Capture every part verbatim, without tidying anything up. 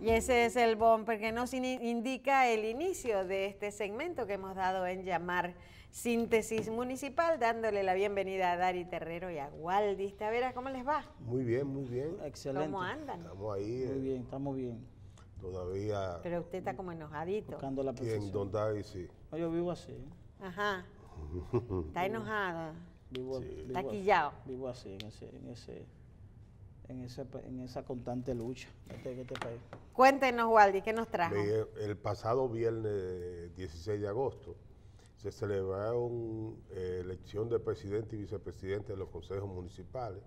Y ese es el bumper que nos indica el inicio de este segmento que hemos dado en llamar Síntesis Municipal, dándole la bienvenida a Dari Terrero y a Waldis Taveras. ¿Cómo les va? Muy bien, muy bien. Excelente. ¿Cómo andan? Estamos ahí. Muy eh, bien, estamos bien. Todavía. Pero usted está como enojadito. Buscando la En perfección. Don Dari, sí. No, yo vivo así. Ajá. Está enojado. Vivo, Sí. vivo Está así. quillado. Vivo así, en ese, en ese, en ese, en esa constante lucha este, en este país. Cuéntenos, Waldis, ¿qué nos trajo? Ve, El pasado viernes dieciséis de agosto se celebraron eh, elección de presidente y vicepresidente de los consejos municipales.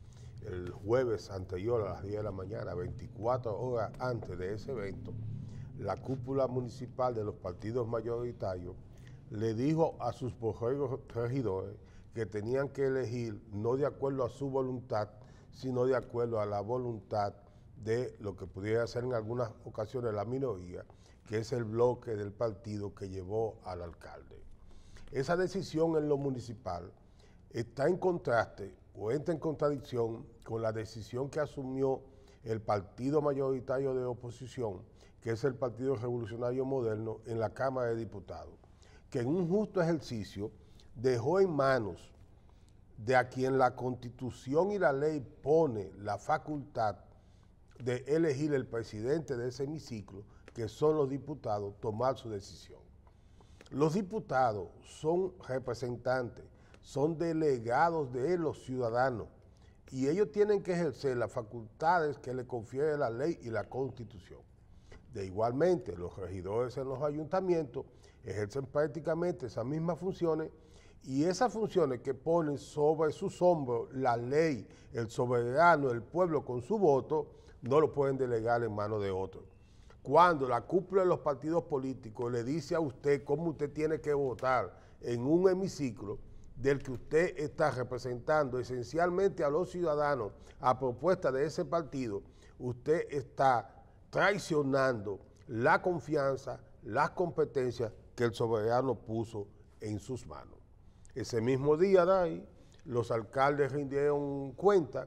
El jueves anterior a las diez de la mañana, veinticuatro horas antes de ese evento, la cúpula municipal de los partidos mayoritarios le dijo a sus regidores que tenían que elegir no de acuerdo a su voluntad, sino de acuerdo a la voluntad de lo que pudiera ser en algunas ocasiones la minoría, que es el bloque del partido que llevó al alcalde. Esa decisión en lo municipal está en contraste o entra en contradicción con la decisión que asumió el partido mayoritario de oposición, que es el Partido Revolucionario Moderno, en la Cámara de Diputados, que en un justo ejercicio dejó en manos de a quien la Constitución y la ley pone la facultad de elegir el presidente de ese hemiciclo, que son los diputados, tomar su decisión. Los diputados son representantes, son delegados de los ciudadanos y ellos tienen que ejercer las facultades que le confiere la ley y la Constitución. De igualmente, los regidores en los ayuntamientos ejercen prácticamente esas mismas funciones y esas funciones que ponen sobre sus hombros la ley, el soberano, el pueblo con su voto, no lo pueden delegar en manos de otros. Cuando la cúpula de los partidos políticos le dice a usted cómo usted tiene que votar en un hemiciclo del que usted está representando esencialmente a los ciudadanos a propuesta de ese partido, usted está traicionando la confianza, las competencias que el soberano puso en sus manos. Ese mismo día, de ahí, los alcaldes rindieron cuenta,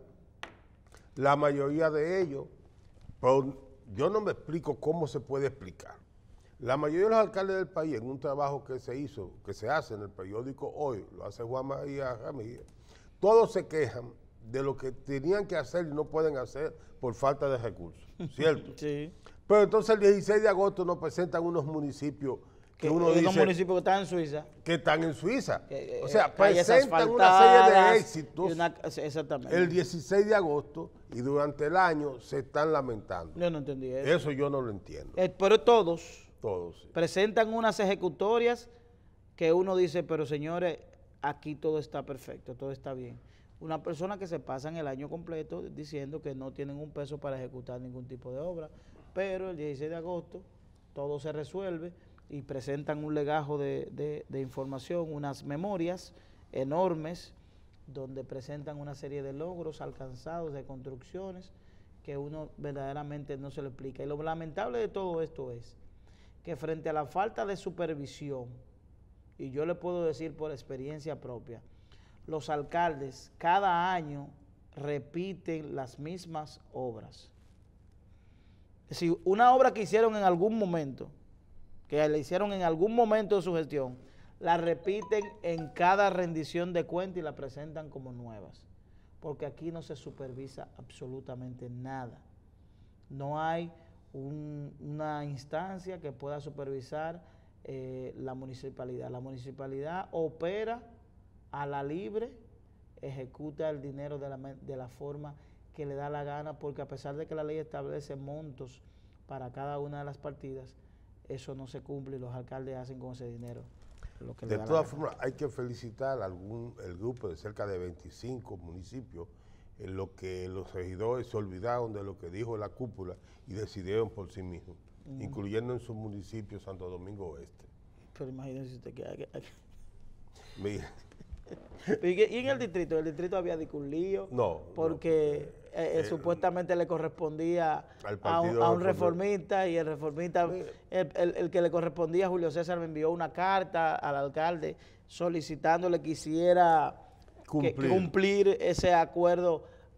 la mayoría de ellos, pero yo no me explico cómo se puede explicar. La mayoría de los alcaldes del país, en un trabajo que se hizo, que se hace en el periódico Hoy, lo hace Juan María Ramírez, todos se quejan de lo que tenían que hacer y no pueden hacer por falta de recursos, ¿cierto? Sí. Pero entonces el dieciséis de agosto nos presentan unos municipios que uno unos dice municipios que están en Suiza. que están en Suiza. Que, o sea, calles presentan una serie de asfaltadas éxitos y una- exactamente. el dieciséis de agosto y durante el año se están lamentando. Yo no entendí eso. Eso yo no lo entiendo. Eh, pero todos Todos. Sí. presentan unas ejecutorias que uno dice, pero señores, aquí todo está perfecto, todo está bien. Una persona que se pasan el año completo diciendo que no tienen un peso para ejecutar ningún tipo de obra, pero el dieciséis de agosto todo se resuelve y presentan un legajo de, de, de información, unas memorias enormes donde presentan una serie de logros alcanzados, de construcciones que uno verdaderamente no se lo explica. Y lo lamentable de todo esto es que frente a la falta de supervisión, y yo le puedo decir por experiencia propia, los alcaldes cada año repiten las mismas obras. Es decir, una obra que hicieron en algún momento, que la hicieron en algún momento de su gestión, la repiten en cada rendición de cuentas y la presentan como nuevas, porque aquí no se supervisa absolutamente nada. No hay un, una instancia que pueda supervisar eh, la municipalidad. La municipalidad opera a la libre, ejecuta el dinero de la, de la forma que le da la gana, porque a pesar de que la ley establece montos para cada una de las partidas, eso no se cumple y los alcaldes hacen con ese dinero lo que le De da la todas gana. formas, hay que felicitar a algún, el grupo de cerca de veinticinco municipios en lo que los regidores se olvidaron de lo que dijo la cúpula y decidieron por sí mismos, uh-huh. incluyendo en su municipio Santo Domingo Oeste. Pero imagínense usted que... que, que Mira. ¿Y en el distrito? ¿El distrito había de un lío? No. Porque no, eh, eh, supuestamente le correspondía a un, a un reformista y el reformista, el, el, el que le correspondía a Julio César me envió una carta al alcalde solicitándole que hiciera cumplir, que, cumplir ese acuerdo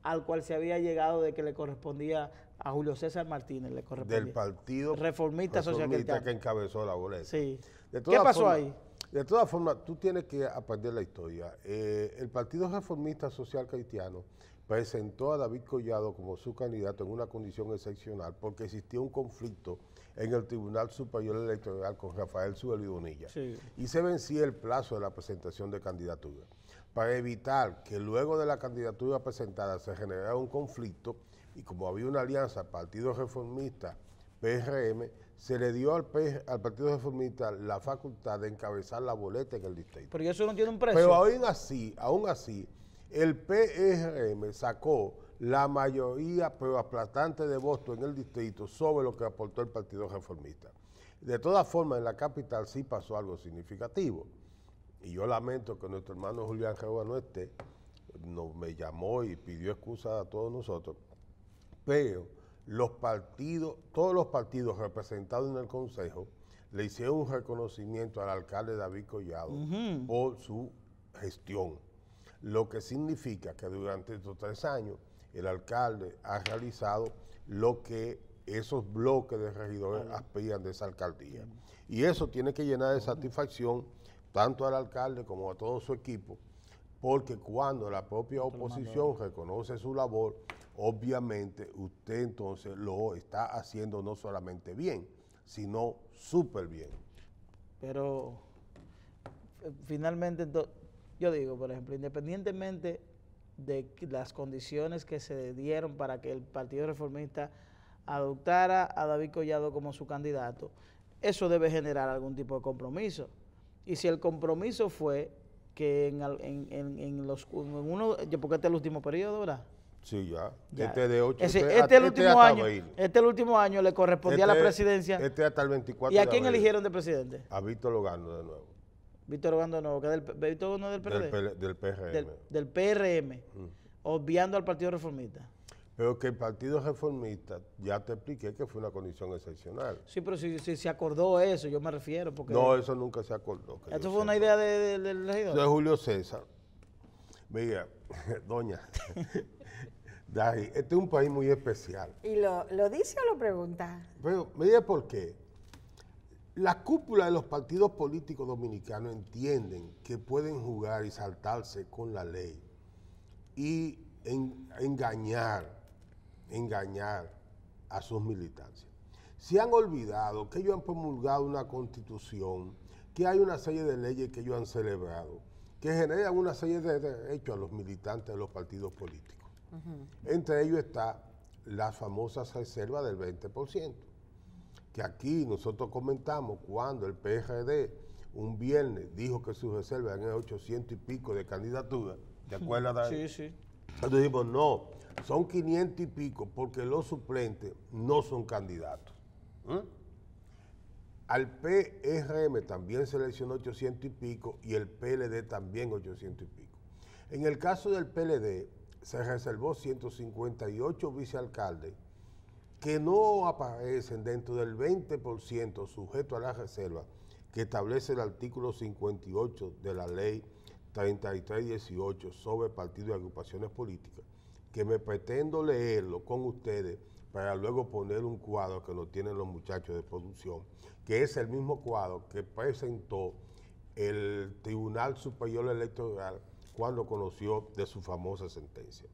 al cual se había llegado de que le correspondía a Julio César Martínez, le correspondía. Del Partido Reformista, Social Reformista Cristiano, que encabezó la boleta. Sí. De ¿Qué pasó forma, ahí? De todas formas, tú tienes que aprender la historia. Eh, el Partido Reformista Social Cristiano presentó a David Collado como su candidato en una condición excepcional porque existía un conflicto en el Tribunal Superior Electoral con Rafael Zueli Bonilla. Sí. Y se vencía el plazo de la presentación de candidatura. Para evitar que luego de la candidatura presentada se generara un conflicto, y como había una alianza Partido Reformista P R M, se le dio al, P, al Partido Reformista la facultad de encabezar la boleta en el distrito. Pero eso no tiene un precio. Pero aún así, aún así, el P R M sacó la mayoría pero aplastante de votos en el distrito sobre lo que aportó el Partido Reformista. De todas formas, en la capital sí pasó algo significativo. Y yo lamento que nuestro hermano Julián Gerua no esté, no, me llamó y pidió excusa a todos nosotros, pero los partidos, todos los partidos representados en el Consejo le hicieron un reconocimiento al alcalde David Collado uh-huh. por su gestión, lo que significa que durante estos tres años el alcalde ha realizado lo que esos bloques de regidores uh-huh. aspiran de esa alcaldía. Uh-huh. Y eso tiene que llenar de satisfacción tanto al alcalde como a todo su equipo, porque cuando la propia oposición reconoce su labor, obviamente usted entonces lo está haciendo no solamente bien, sino súper bien. Pero finalmente, yo digo, por ejemplo, independientemente de las condiciones que se dieron para que el Partido Reformista adoptara a David Collado como su candidato, eso debe generar algún tipo de compromiso. Y si el compromiso fue que en, en, en, en los en uno, porque este es el último periodo, ¿verdad? Sí, ya. ya. Este de ocho. Ese, este, este, el este último año, este el último año le correspondía este, a la presidencia. Este hasta el veinticuatro. ¿Y a quién eligieron de presidente? A Víctor Logando de nuevo. Víctor Logando de nuevo, que es del, Víctor no del P R D. Del, del P R M. Del, del P R M, mm. obviando al Partido Reformista. Pero que el Partido Reformista, ya te expliqué que fue una condición excepcional. Sí, pero si, si se acordó eso, yo me refiero. Porque no, eso nunca se acordó. ¿Esto fue una idea del de, de, de regidor? De Julio César. Mira, doña, Dari, este es un país muy especial. ¿Y lo, lo dice o lo pregunta? Pero, mire por qué. La cúpula de los partidos políticos dominicanos entienden que pueden jugar y saltarse con la ley y en, engañar engañar a sus militancias. Se han olvidado que ellos han promulgado una constitución, que hay una serie de leyes que ellos han celebrado, que generan una serie de derechos a los militantes de los partidos políticos. Uh-huh. Entre ellos está las famosas reservas del veinte por ciento, que aquí nosotros comentamos cuando el P R D un viernes dijo que sus reservas eran ochocientos y pico de candidaturas. ¿Te acuerdas? Sí, sí. Entonces dijimos, no, son quinientos y pico porque los suplentes no son candidatos. ¿Mm? Al P R M también seleccionó ochocientos y pico y el P L D también ochocientos y pico. En el caso del P L D se reservó ciento cincuenta y ocho vicealcaldes que no aparecen dentro del veinte por ciento sujeto a la reserva que establece el artículo cincuenta y ocho de la ley treinta y tres dieciocho sobre partidos y agrupaciones políticas, que me pretendo leerlo con ustedes para luego poner un cuadro que nos tienen los muchachos de producción, que es el mismo cuadro que presentó el Tribunal Superior Electoral cuando conoció de su famosa sentencia.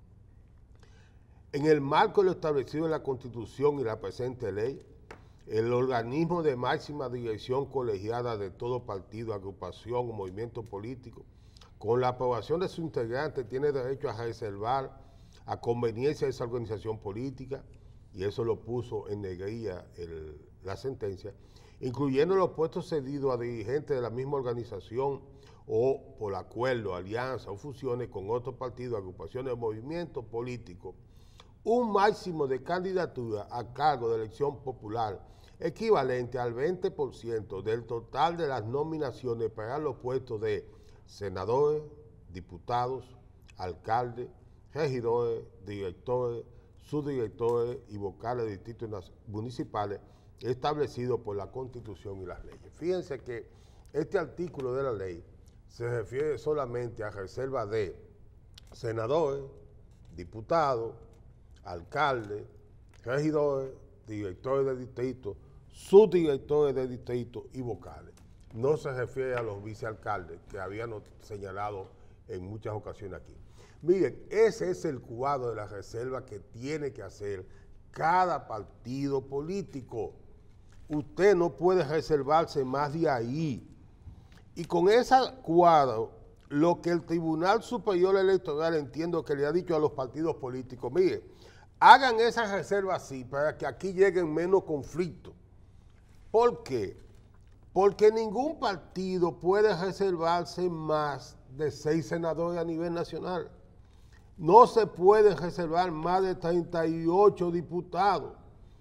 En el marco de lo establecido en la Constitución y la presente ley, el organismo de máxima dirección colegiada de todo partido, agrupación o movimiento político, con la aprobación de su integrante, tiene derecho a reservar a conveniencia de esa organización política, y eso lo puso en negrilla el, la sentencia, incluyendo los puestos cedidos a dirigentes de la misma organización o por acuerdo, alianza o fusiones con otros partidos, agrupaciones o movimientos políticos, un máximo de candidatura a cargo de elección popular equivalente al veinte por ciento del total de las nominaciones para los puestos de senadores, diputados, alcaldes, regidores, directores, subdirectores y vocales de distritos municipales establecidos por la Constitución y las leyes. Fíjense que este artículo de la ley se refiere solamente a reserva de senadores, diputados, alcaldes, regidores, directores de distrito, subdirectores de distrito y vocales. No se refiere a los vicealcaldes que habían señalado en muchas ocasiones aquí. Miren, ese es el cuadro de la reserva que tiene que hacer cada partido político. Usted no puede reservarse más de ahí. Y con ese cuadro, lo que el Tribunal Superior Electoral entiendo que le ha dicho a los partidos políticos, mire, hagan esa reserva así para que aquí lleguen menos conflictos. ¿Por qué? Porque ningún partido puede reservarse más de seis senadores a nivel nacional. No se puede reservar más de treinta y ocho diputados.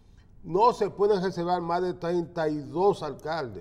No se pueden reservar más de treinta y dos alcaldes.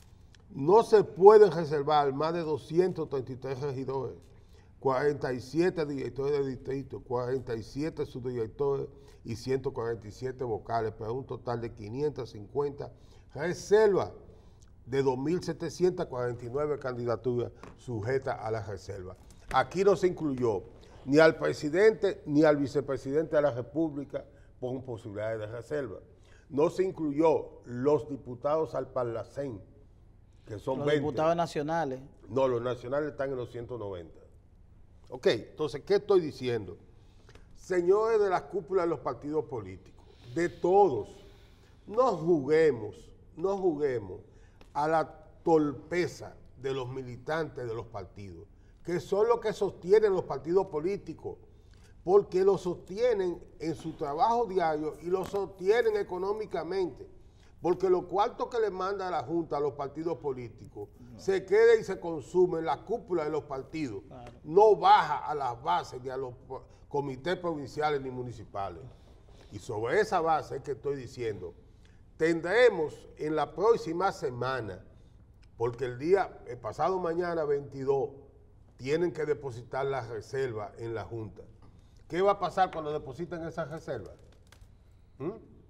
No se pueden reservar más de doscientos treinta y tres regidores, cuarenta y siete directores de distrito, cuarenta y siete subdirectores y ciento cuarenta y siete vocales, para un total de quinientas cincuenta reservas de dos mil setecientas cuarenta y nueve candidaturas sujetas a la reserva. Aquí no se incluyó ni al presidente ni al vicepresidente de la República con posibilidades de reserva. No se incluyó los diputados al Parlacén, que son los veinte. Diputados nacionales. No, los nacionales están en los ciento noventa. Ok, entonces, ¿qué estoy diciendo? Señores de la cúpula de los partidos políticos, de todos, no juguemos, no juguemos a la torpeza de los militantes de los partidos, que son los que sostienen los partidos políticos, porque lo sostienen en su trabajo diario y lo sostienen económicamente, porque los cuartos que le manda la Junta a los partidos políticos no. se queda y se consume en la cúpula de los partidos, claro. No baja a las bases ni a los comités provinciales ni municipales. Y sobre esa base es que estoy diciendo, tendremos en la próxima semana, porque el día, el pasado mañana veintidós, tienen que depositar las reservas en la Junta. ¿Qué va a pasar cuando depositen esas reservas? ¿Mm?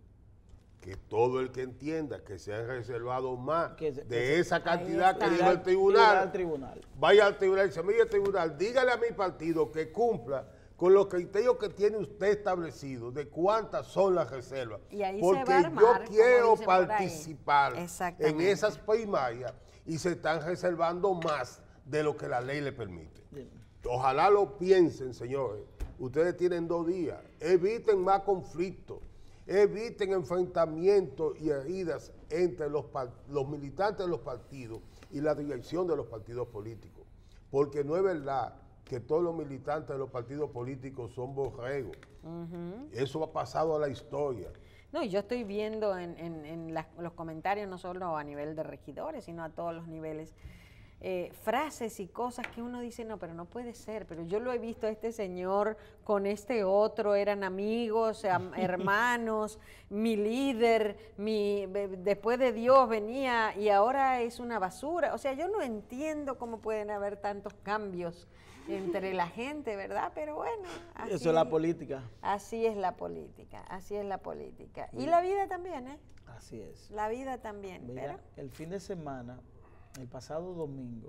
Que todo el que entienda que se han reservado más que se, de que esa cantidad que dijo el tribunal, al tribunal, vaya al tribunal y dice, mire tribunal, dígale a mi partido que cumpla con los criterios que tiene usted establecido de cuántas son las reservas. Y ahí porque se va a armar, yo quiero participar en esas primarias y se están reservando más de lo que la ley le permite. Bien. Ojalá lo piensen, señores. Ustedes tienen dos días. Eviten más conflictos. Eviten enfrentamientos y heridas entre los, los militantes de los partidos y la dirección de los partidos políticos. Porque no es verdad que todos los militantes de los partidos políticos son borregos. Uh-huh. Eso ha pasado a la historia. No, y yo estoy viendo en, en, en las, los comentarios, no solo a nivel de regidores, sino a todos los niveles, eh, frases y cosas que uno dice, no, pero no puede ser, pero yo lo he visto a este señor con este otro, eran amigos, hermanos, mi líder, mi, después de Dios venía y ahora es una basura. O sea, yo no entiendo cómo pueden haber tantos cambios entre la gente, ¿verdad? Pero bueno. Así, eso es la política. Así es la política, así es la política. Y la vida también, ¿eh? Así es. La vida también. Mira, pero el fin de semana, el pasado domingo,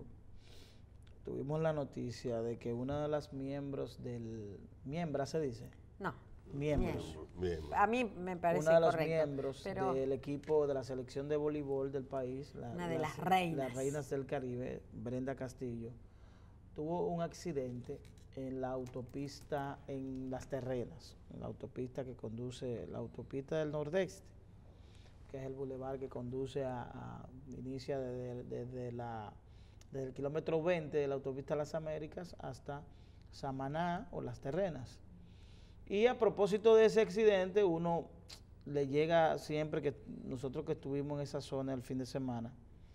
tuvimos la noticia de que una de las miembros del... ¿Miembra se dice? No. Miembros. Miembros. A mí me parece Una de los correcto, miembros pero del equipo de la selección de voleibol del país, la, una de las, las reinas. Las reinas del Caribe, Brenda Castillo, tuvo un accidente en la autopista en Las Terrenas, en la autopista que conduce, la autopista del Nordeste, que es el bulevar que conduce a, a inicia desde, desde, la, desde el kilómetro veinte de la autopista Las Américas hasta Samaná o Las Terrenas. Y a propósito de ese accidente, uno le llega siempre que nosotros que estuvimos en esa zona el fin de semana,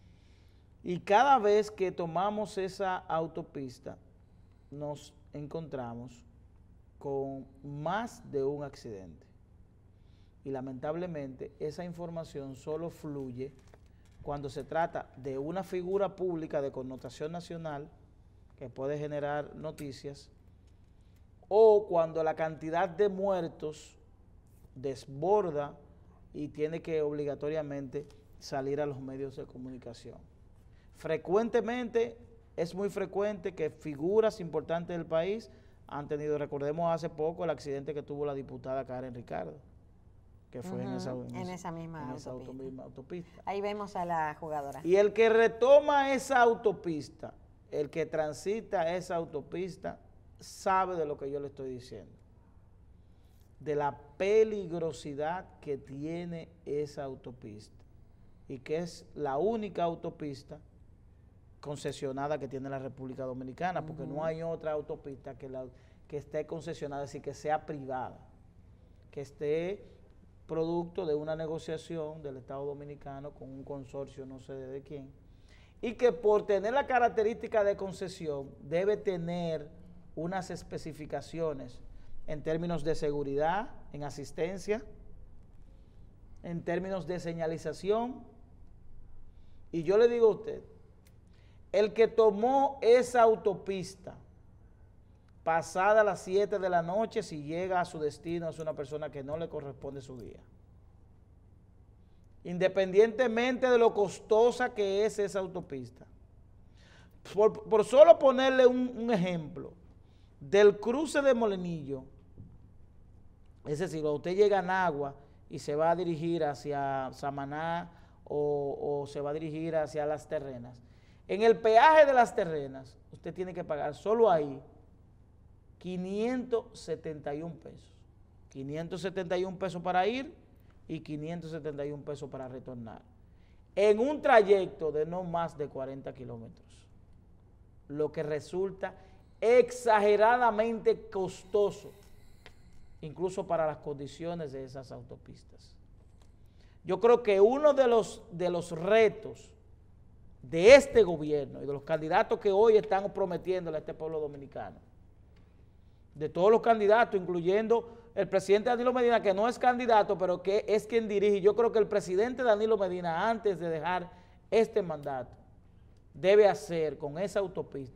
y cada vez que tomamos esa autopista, nos encontramos con más de un accidente. Y lamentablemente esa información solo fluye cuando se trata de una figura pública de connotación nacional que puede generar noticias, o cuando la cantidad de muertos desborda y tiene que obligatoriamente salir a los medios de comunicación. Frecuentemente, es muy frecuente que figuras importantes del país han tenido, recordemos hace poco el accidente que tuvo la diputada Karen Ricardo, que fue uh-huh, en, esa, en, en esa, esa misma, en autopista. esa auto, misma autopista. Ahí vemos a la jugadora. Y el que retoma esa autopista, el que transita esa autopista, sabe de lo que yo le estoy diciendo, de la peligrosidad que tiene esa autopista y que es la única autopista concesionada que tiene la República Dominicana, porque uh-huh, no hay otra autopista que, la, que esté concesionada, es decir, que sea privada, que esté producto de una negociación del Estado Dominicano con un consorcio, no sé de quién, y que por tener la característica de concesión debe tener unas especificaciones en términos de seguridad, en asistencia, en términos de señalización. Y yo le digo a usted, el que tomó esa autopista pasada las siete de la noche, si llega a su destino, es una persona que no le corresponde su día. Independientemente de lo costosa que es esa autopista. Por, por solo ponerle un, un ejemplo, del cruce de Molinillo, es decir, usted llega a Nagua y se va a dirigir hacia Samaná o, o se va a dirigir hacia Las Terrenas. En el peaje de Las Terrenas, usted tiene que pagar solo ahí quinientos setenta y un pesos. quinientos setenta y un pesos para ir y quinientos setenta y un pesos para retornar. En un trayecto de no más de cuarenta kilómetros. Lo que resulta exageradamente costoso, incluso para las condiciones de esas autopistas. Yo creo que uno de los, de los retos de este gobierno y de los candidatos que hoy están prometiéndole a este pueblo dominicano, de todos los candidatos, incluyendo el presidente Danilo Medina, que no es candidato, pero que es quien dirige. Yo creo que el presidente Danilo Medina, antes de dejar este mandato, debe hacer con esa autopista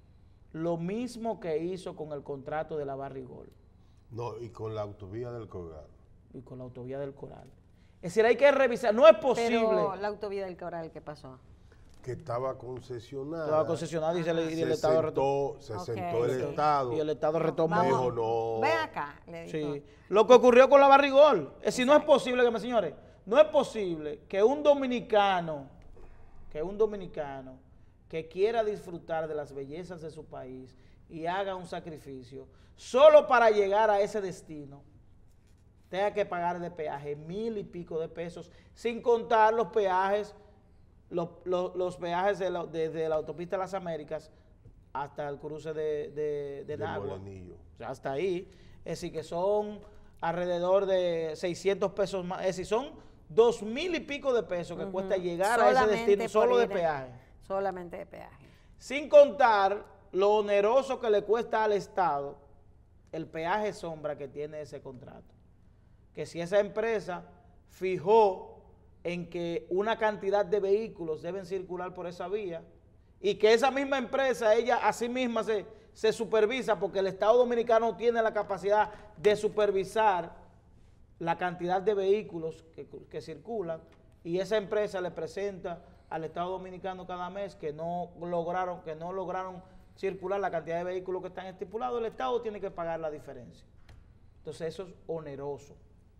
lo mismo que hizo con el contrato de la Barrigol. No, y con la autovía del Coral. Y con la autovía del Coral. Es decir, hay que revisar, no es posible. Pero la autovía del Coral, ¿qué pasó? Que estaba concesionada. Estaba concesionada y, se le, y el se Estado sentó, Se okay. sentó el sí. Estado. Y el Estado retomó. Dijo, no. Ven acá, le dijo. Sí. Lo que ocurrió con la Barrigol. Es decir, no es posible, que me señores, no es posible que un dominicano, que un dominicano que quiera disfrutar de las bellezas de su país y haga un sacrificio, solo para llegar a ese destino, tenga que pagar de peaje mil y pico de pesos, sin contar los peajes, los, los, los peajes de la, desde la autopista de las Américas hasta el cruce de, de, de Nagua. O sea, hasta ahí. Es decir, que son alrededor de seiscientos pesos más. Es decir, son dos mil y pico de pesos que uh-huh. cuesta llegar solamente a ese destino solo de peaje. Solamente de peaje. Sin contar lo oneroso que le cuesta al Estado el peaje sombra que tiene ese contrato. Que si esa empresa fijó en que una cantidad de vehículos deben circular por esa vía y que esa misma empresa, ella a sí misma se, se supervisa, porque el Estado Dominicano tiene la capacidad de supervisar la cantidad de vehículos que, que circulan, y esa empresa le presenta al Estado Dominicano cada mes que no lograron, que no lograron circular la cantidad de vehículos que están estipulados, el Estado tiene que pagar la diferencia. Entonces eso es oneroso.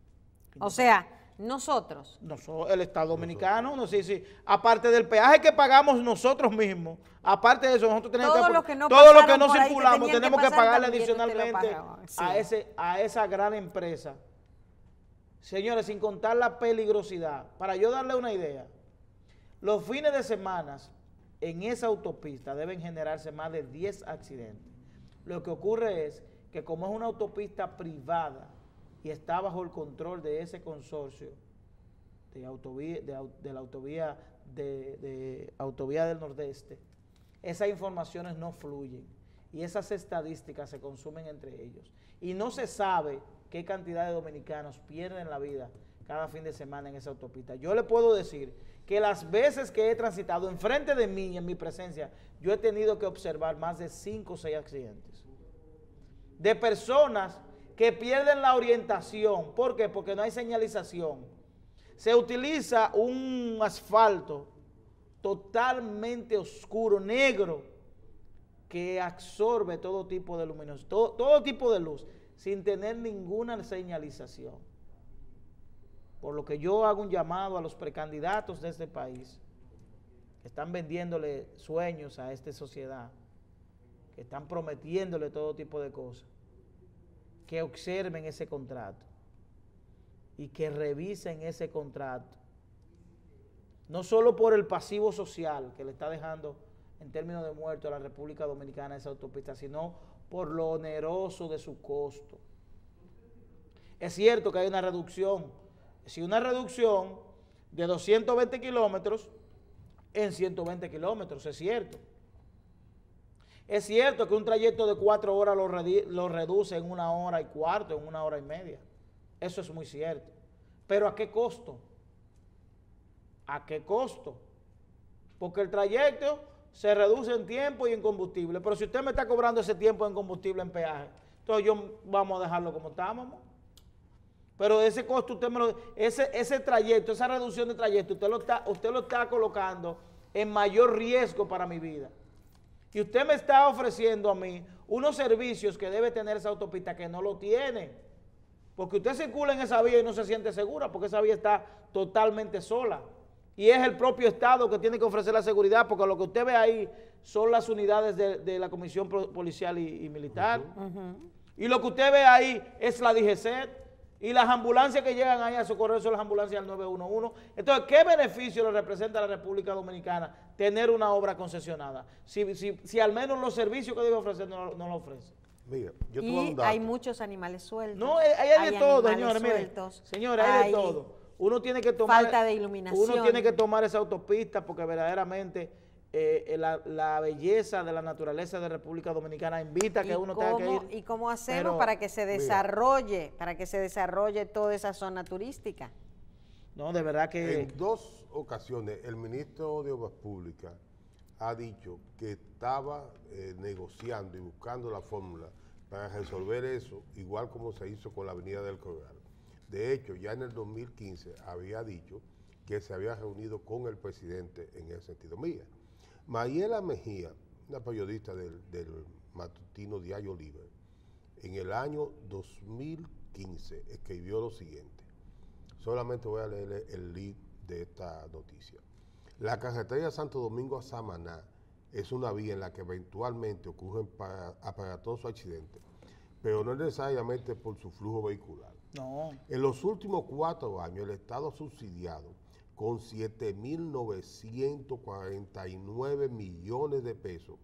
O sea, nosotros. Nosotros, el Estado Dominicano, no sé si, aparte del peaje que pagamos nosotros mismos, aparte de eso, nosotros tenemos todo que, lo que no todo lo que no que circulamos, tenemos que, que pagarle adicionalmente sí. a, ese, a esa gran empresa. Señores, sin contar la peligrosidad, para yo darle una idea, los fines de semana en esa autopista deben generarse más de diez accidentes. Lo que ocurre es que como es una autopista privada y está bajo el control de ese consorcio de, autovía, de, de la autovía, de, de autovía del Nordeste, esas informaciones no fluyen y esas estadísticas se consumen entre ellos. Y no se sabe qué cantidad de dominicanos pierden la vida cada fin de semana en esa autopista. Yo le puedo decir que las veces que he transitado enfrente de mí, en mi presencia, yo he tenido que observar más de cinco o seis accidentes de personas que pierden la orientación. ¿Por qué? Porque no hay señalización. Se utiliza un asfalto totalmente oscuro, negro, que absorbe todo tipo de luminosidad, todo, todo tipo de luz, sin tener ninguna señalización. Por lo que yo hago un llamado a los precandidatos de este país, que están vendiéndole sueños a esta sociedad, que están prometiéndole todo tipo de cosas, que observen ese contrato y que revisen ese contrato, no solo por el pasivo social que le está dejando en términos de muertos a la República Dominicana esa autopista, sino por lo oneroso de su costo. Es cierto que hay una reducción, si una reducción de doscientos veinte kilómetros en ciento veinte kilómetros, es cierto. Es cierto que un trayecto de cuatro horas lo, lo reduce en una hora y cuarto, en una hora y media. Eso es muy cierto. Pero ¿a qué costo? ¿A qué costo? Porque el trayecto se reduce en tiempo y en combustible. Pero si usted me está cobrando ese tiempo en combustible, en peaje, entonces yo vamos a dejarlo como estábamos. Pero ese costo, usted me lo, ese, ese trayecto, esa reducción de trayecto, usted lo, está, usted lo está colocando en mayor riesgo para mi vida. Y usted me está ofreciendo a mí unos servicios que debe tener esa autopista que no lo tiene. Porque usted circula en esa vía y no se siente segura, porque esa vía está totalmente sola. Y es el propio Estado que tiene que ofrecer la seguridad, porque lo que usted ve ahí son las unidades de, de la Comisión Policial y, y Militar. Uh-huh. Y lo que usted ve ahí es la D G C E T. Y las ambulancias que llegan ahí a socorrer son las ambulancias del nueve uno uno. Entonces, ¿qué beneficio le representa a la República Dominicana tener una obra concesionada? Si, si, si al menos los servicios que debe ofrecer no, no lo ofrece. Mira, yo te y voy a un dato. Hay muchos animales sueltos. No, hay, hay, hay de todo, señores. Sueltos, miren, señores, hay, hay de todo. Uno tiene que tomar... Falta de iluminación. Uno tiene que tomar esa autopista porque verdaderamente... Eh, la, la belleza de la naturaleza de República Dominicana invita a que uno tenga que ir. ¿Y cómo hacemos pero, para que se desarrolle, mira, para que se desarrolle toda esa zona turística? No, de verdad que... En dos ocasiones el ministro de Obras Públicas ha dicho que estaba eh, negociando y buscando la fórmula para resolver eso, igual como se hizo con la Avenida del Corral. De hecho, ya en el dos mil quince había dicho que se había reunido con el presidente en ese sentido. Mira, Mayela Mejía, una periodista del, del matutino Diario Libre, en el año dos mil quince escribió lo siguiente. Solamente voy a leer el lead de esta noticia. La carretera Santo Domingo a Samaná es una vía en la que eventualmente ocurren para, aparatosos accidentes, pero no necesariamente por su flujo vehicular. No. En los últimos cuatro años, el Estado ha subsidiado con siete mil novecientos cuarenta y nueve millones de pesos,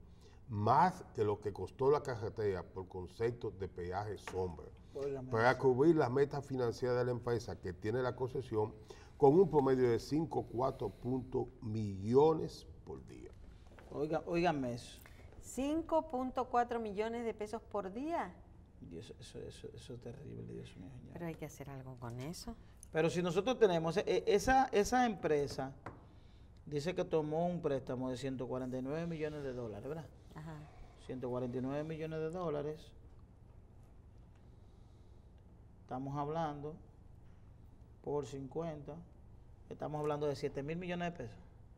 más que lo que costó la carretera por concepto de peaje sombra, para cubrir las metas financieras de la empresa que tiene la concesión con un promedio de cinco punto cuatro millones por día. Oiga, óigame eso. cinco punto cuatro millones de pesos por día. Dios, eso, eso, eso es terrible, Dios mío. Señor. Pero hay que hacer algo con eso. Pero si nosotros tenemos, esa, esa empresa dice que tomó un préstamo de ciento cuarenta y nueve millones de dólares, ¿verdad? Ajá. ciento cuarenta y nueve millones de dólares. Estamos hablando por cincuenta, estamos hablando de siete mil millones de pesos.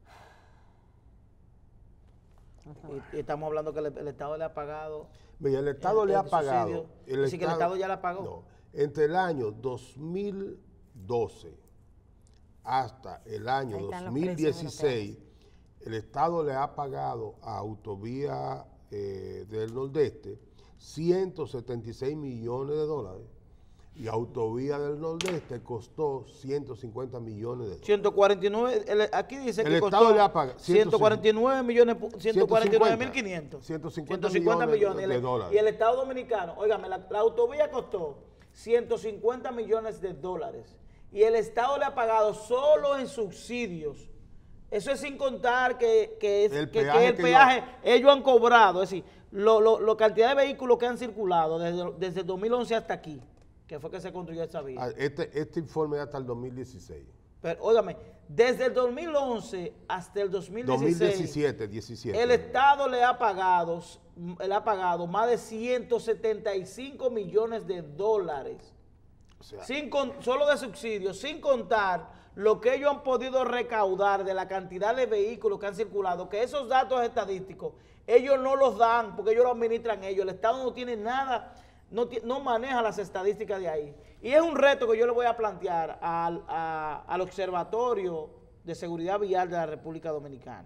Y, y estamos hablando que el, el Estado le ha pagado. Mira, el Estado el, le ha pagado. El Estado, que el Estado ya la pagó. No, entre el año dos mil doce hasta el año dos mil dieciséis, el Estado le ha pagado a Autovía eh, del Nordeste ciento setenta y seis millones de dólares. Y Autovía del Nordeste costó ciento cincuenta millones de dólares. ciento cuarenta y nueve, el, aquí dice el que Estado costó le ha pagado ciento cuarenta y nueve millones, ciento cuarenta y nueve mil quinientos. ciento cincuenta millones de, de dólares. Y el Estado Dominicano, óigame, la, la autovía costó ciento cincuenta millones de dólares. Y el Estado le ha pagado solo en subsidios. Eso es sin contar que, que, es, el que, peaje, que el que peaje yo... ellos han cobrado. Es decir, la lo, lo cantidad de vehículos que han circulado desde, desde el dos mil once hasta aquí, que fue que se construyó esa vía. Este, este informe es hasta el dos mil dieciséis. Pero, óigame, desde el dos mil once hasta el dos mil dieciséis, dos mil diecisiete, diecisiete. el Estado le ha pagado, le ha pagado más de ciento setenta y cinco millones de dólares. O sea, sin con, solo de subsidios, sin contar lo que ellos han podido recaudar de la cantidad de vehículos que han circulado, que esos datos estadísticos ellos no los dan porque ellos lo administran ellos. El Estado no tiene nada, no, no maneja las estadísticas de ahí. Y es un reto que yo le voy a plantear al, a, al Observatorio de Seguridad Vial de la República Dominicana.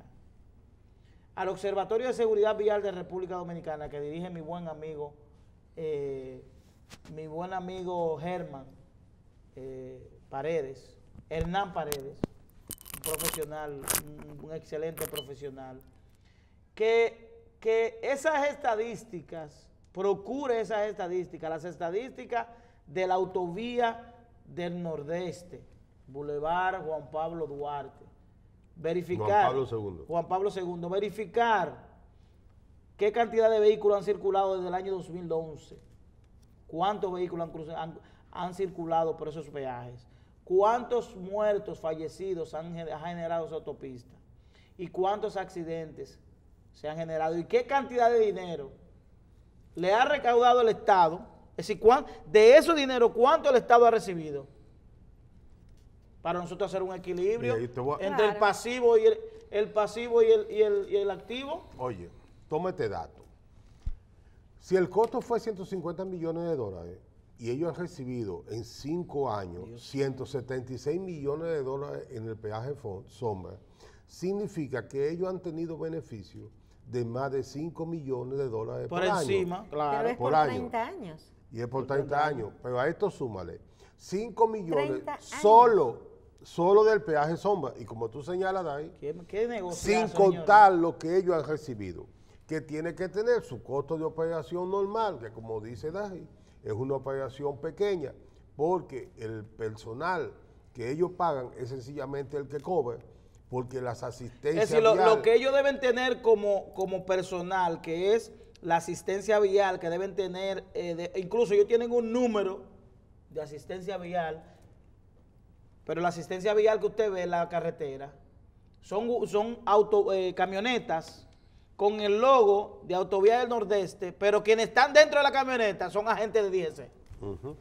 Al Observatorio de Seguridad Vial de la República Dominicana que dirige mi buen amigo, eh, mi buen amigo Germán eh, Paredes, Hernán Paredes, un profesional, un, un excelente profesional, que, que esas estadísticas, procure esas estadísticas, las estadísticas de la autovía del Nordeste, Boulevard Juan Pablo Duarte, verificar, Juan Pablo segundo. Juan Pablo segundo, verificar qué cantidad de vehículos han circulado desde el año dos mil once, cuántos vehículos han, cruzado, han, han circulado por esos peajes, cuántos muertos, fallecidos han ha generado esa autopista y cuántos accidentes se han generado y qué cantidad de dinero le ha recaudado el Estado, es decir, de ese dinero, cuánto el Estado ha recibido, para nosotros hacer un equilibrio a... entre claro. el pasivo y el, el pasivo y el, y, el, y el activo. Oye, toma este dato. Si el costo fue ciento cincuenta millones de dólares y ellos han recibido en cinco años Dios. ciento setenta y seis millones de dólares en el peaje sombra, significa que ellos han tenido beneficios de más de cinco millones de dólares por, por año. Por encima, claro. Pero es por, por treinta años. Y es por treinta años. Pero a esto súmale cinco millones solo, solo del peaje sombra. Y como tú señalas, Dai, ¿Qué, qué sin contar señores? Lo que ellos han recibido, que tiene que tener su costo de operación normal, que como dice Dai, es una operación pequeña, porque el personal que ellos pagan es sencillamente el que cobra, porque las asistencias es decir, lo, vial, lo que ellos deben tener como, como personal, que es la asistencia vial, que deben tener, eh, de, incluso ellos tienen un número de asistencia vial, pero la asistencia vial que usted ve en la carretera son, son auto, eh, camionetas con el logo de Autovía del Nordeste, pero quienes están dentro de la camioneta son agentes de D G C. Uh-huh.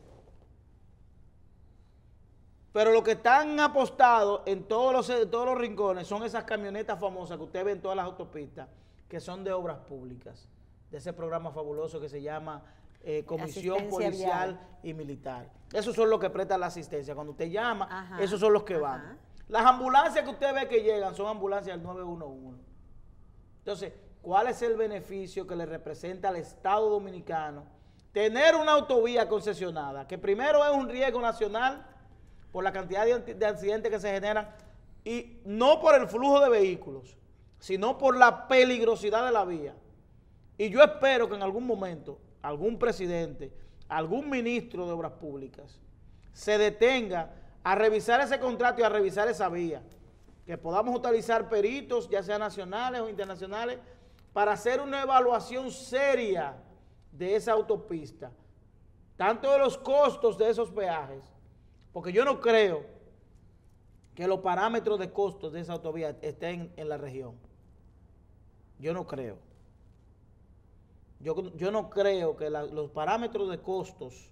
Pero los que están apostados en todos los, en todos los rincones son esas camionetas famosas que usted ve en todas las autopistas, que son de obras públicas, de ese programa fabuloso que se llama eh, Comisión Policial Vial y Militar. Esos son los que prestan la asistencia. Cuando usted llama, ajá, esos son los que ajá. van. Las ambulancias que usted ve que llegan son ambulancias del nueve uno uno. Entonces, ¿cuál es el beneficio que le representa al Estado Dominicano tener una autovía concesionada? Que primero es un riesgo nacional por la cantidad de, de accidentes que se generan, y no por el flujo de vehículos, sino por la peligrosidad de la vía. Y yo espero que en algún momento algún presidente, algún ministro de Obras Públicas se detenga a revisar ese contrato y a revisar esa vía, que podamos utilizar peritos, ya sean nacionales o internacionales, para hacer una evaluación seria de esa autopista, tanto de los costos de esos peajes, porque yo no creo que los parámetros de costos de esa autovía estén en la región. Yo no creo. Yo, yo no creo que la, los parámetros de costos,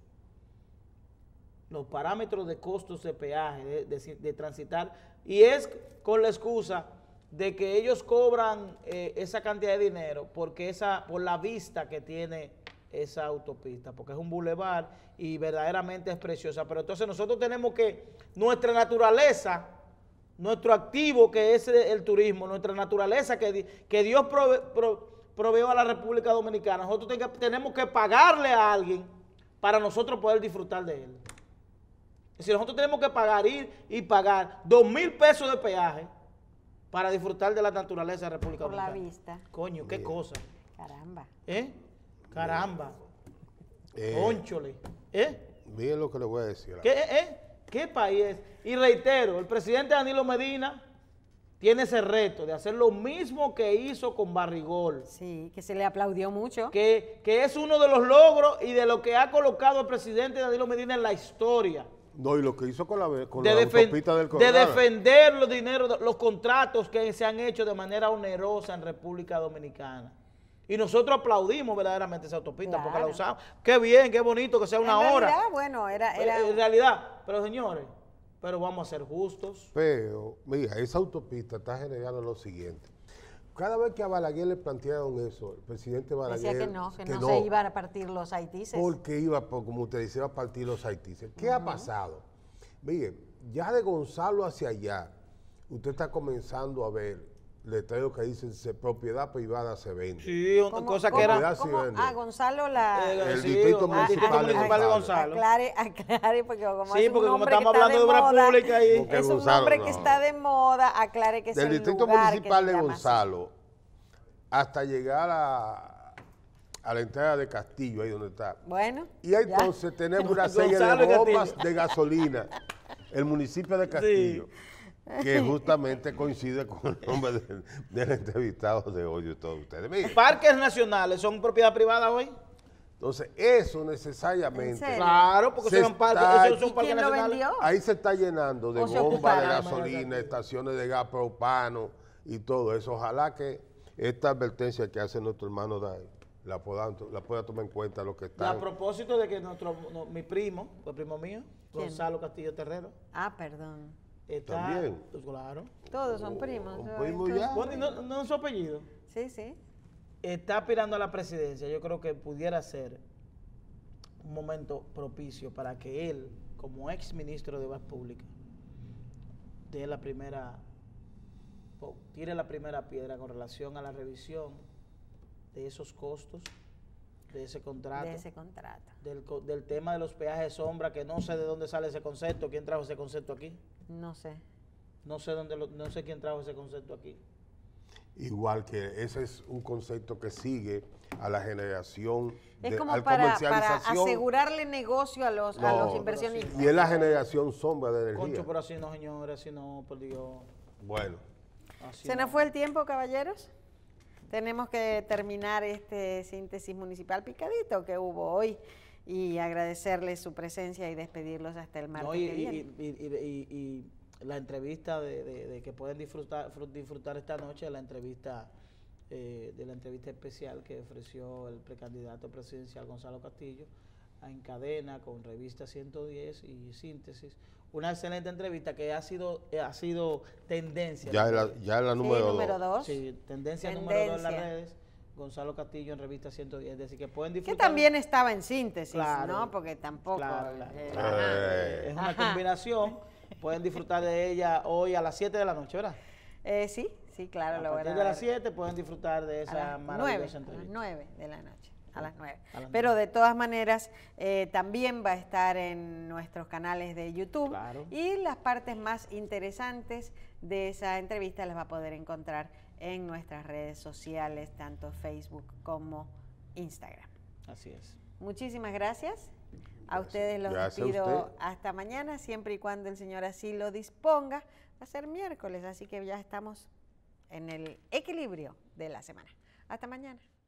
los parámetros de costos de peaje, de, de, de transitar, y es con la excusa de que ellos cobran eh, esa cantidad de dinero porque esa, por la vista que tiene esa autopista, porque es un bulevar y verdaderamente es preciosa. Pero entonces nosotros tenemos que, nuestra naturaleza, nuestro activo que es el turismo, nuestra naturaleza que, que Dios prove, pro, proveó a la República Dominicana, nosotros tenemos que pagarle a alguien para nosotros poder disfrutar de él. Es decir, nosotros tenemos que pagar, ir y pagar dos mil pesos de peaje para disfrutar de la naturaleza de la República Por Dominicana. la vista. Coño, qué Bien. cosa. Caramba. ¿Eh? Caramba. Eh, Cónchole. ¿Eh? Miren lo que le voy a decir. ¿Qué, eh? ¿Qué país es? Y reitero, el presidente Danilo Medina tiene ese reto de hacer lo mismo que hizo con Barrigol. Sí, que se le aplaudió mucho. Que, que es uno de los logros y de lo que ha colocado el presidente Danilo Medina en la historia. No, y lo que hizo con la, con de la defen- autopista del de Coronado. defender los dineros, los contratos que se han hecho de manera onerosa en República Dominicana. Y nosotros aplaudimos verdaderamente esa autopista, claro, porque la usamos. Qué bien, qué bonito que sea una en hora. Realidad, bueno, era, era... En realidad, pero señores, pero vamos a ser justos. Pero, mira, esa autopista está generando lo siguiente. cada vez que a Balaguer le plantearon eso, el presidente Balaguer... Decía que no, que, que no, no se iban a partir los haitises. Porque iba, como usted dice, iba a partir los haitises. ¿Qué uh-huh. ha pasado? Mire, ya de Gonzalo hacia allá, usted está comenzando a ver letreros que dicen propiedad privada se vende. Sí, cosa que era... Ah, Gonzalo, la... El, el sí, distrito a, municipal, a, a, de Gonzalo. Gonzalo. Aclare, aclare, porque como sí, es un porque como nombre estamos que hablando está de, de obra moda, pública ahí. es un Gonzalo, nombre no. que está de moda, aclare que es Del el distrito lugar municipal que de se Gonzalo hasta llegar a, a la entrada de Castillo, ahí donde está. Bueno, y ahí ya. Entonces tenemos una serie de bombas de gasolina, el municipio de Castillo. Sí. Que justamente coincide con el nombre del, del entrevistado de hoy de todos ustedes. Miren. Parques nacionales son propiedad privada hoy. Entonces, eso necesariamente. Claro, porque son parques, esos son parques nacionales. Ahí se está llenando de bombas de gasolina, estaciones de gas propano y todo eso. Ojalá que esta advertencia que hace nuestro hermano Dai la pueda, la pueda tomar en cuenta lo que está. A propósito de que nuestro, no, mi primo, el primo mío, ¿quién? Gonzalo Castillo Terrero. Ah, perdón. Está, También. Pues, claro. Todos son primos. Un primo ya. Bueno, no, no es su apellido. Sí, sí. Está aspirando a la presidencia. Yo creo que pudiera ser un momento propicio para que él, como ex ministro de Obras Públicas, dé la primera, tire la primera piedra con relación a la revisión de esos costos, de ese contrato. De ese contrato. Del, del tema de los peajes de sombra, que no sé de dónde sale ese concepto. ¿Quién trajo ese concepto aquí? No sé. No sé dónde lo, no sé quién trajo ese concepto aquí. Igual que ese es un concepto que sigue a la generación es de como al para, comercialización. para asegurarle negocio a los, no, a los inversionistas. Y es la generación sombra de energía. Concho, pero así no, señores, así no, por Dios. Bueno. Así ¿Se no. nos fue el tiempo, caballeros? Tenemos que terminar este síntesis municipal picadito que hubo hoy y agradecerles su presencia y despedirlos hasta el martes no, y, que viene. Y, y, y, y, y la entrevista de, de, de que pueden disfrutar disfrutar esta noche, la entrevista eh, de la entrevista especial que ofreció el precandidato presidencial Gonzalo Castillo en cadena con revista ciento diez y síntesis. Una excelente entrevista que ha sido ha sido tendencia. Ya es la, ya es la número, sí, número dos. dos. Sí, tendencia, tendencia número dos en las redes. Gonzalo Castillo en revista ciento diez, es decir, que pueden disfrutar. Que también estaba en síntesis, claro, ¿no? Porque tampoco... Claro, claro. Eh, eh, es una ajá. combinación. Pueden disfrutar de ella hoy a las siete de la noche, ¿verdad? Eh, sí, sí, claro. A lo partir de las siete pueden disfrutar de esa maravillosa entrevista. A las nueve de la noche. A las nueve. A las Pero nueve. de todas maneras, eh, también va a estar en nuestros canales de YouTube. Claro. Y las partes más interesantes de esa entrevista las va a poder encontrar en nuestras redes sociales, tanto Facebook como Instagram. Así es. Muchísimas gracias. A ustedes los gracias despido usted. hasta mañana, siempre y cuando el Señor así lo disponga. Va a ser miércoles, así que ya estamos en el equilibrio de la semana. Hasta mañana.